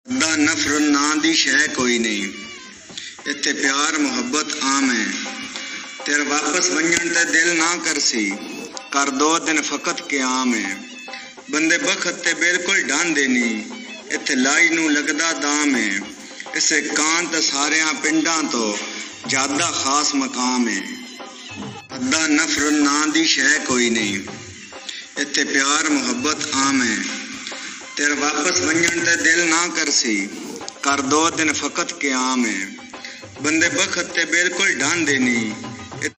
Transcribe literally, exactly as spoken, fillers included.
दा नफरत ना दी शह कोई नहीं, इत्थे प्यार मुहब्बत आम है। तेरे वापस वंजन ते दिल ना करसी, कर दो दिन फकत क्याम है। बंदे बखत ते बिल्कुल ढांदे नी, इत्थे लाई नू लगदा दाम है। इसे कांत सारियां पिंडां तो ज्यादा खास मकाम है। अद्दा नफरत ना दी शह कोई नहीं, इत्थे प्यार मुहब्बत आम है। तेरे वापस वंजन ते दिल ना करसी, कर दो दिन फकत क्याम है। बंदे बखत ते बिल्कुल ढांदे नी,